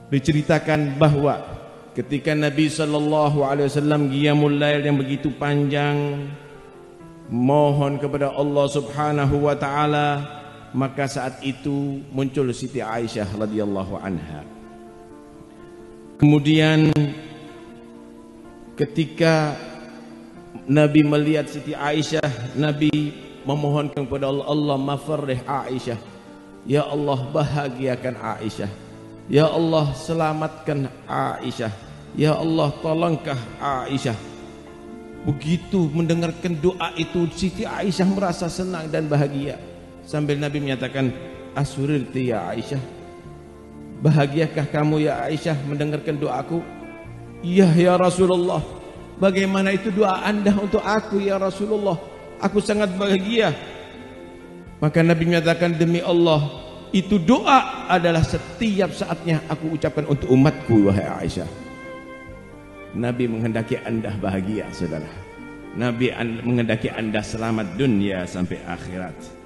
diceritakan bahwa ketika Nabi SAW qiyamul lail yang begitu panjang mohon kepada Allah Subhanahu wa taala, maka saat itu muncul Siti Aisyah radhiyallahu anha. Kemudian ketika Nabi melihat Siti Aisyah, Nabi memohonkan kepada Allah, Allah mafarrih Aisyah, ya Allah bahagiakan Aisyah, ya Allah selamatkan Aisyah, ya Allah tolongkah Aisyah. Begitu mendengarkan doa itu, Siti Aisyah merasa senang dan bahagia. Sambil Nabi menyatakan, asurirti ya Aisyah, bahagiakah kamu ya Aisyah mendengarkan doaku? Iya ya Rasulullah. Bagaimana itu doa anda untuk aku ya Rasulullah? Aku sangat bahagia. Maka Nabi menyatakan, demi Allah, itu doa adalah setiap saatnya aku ucapkan untuk umatku wahai Aisyah. Nabi menghendaki anda bahagia, saudara. Nabi menghendaki anda selamat dunia sampai akhirat.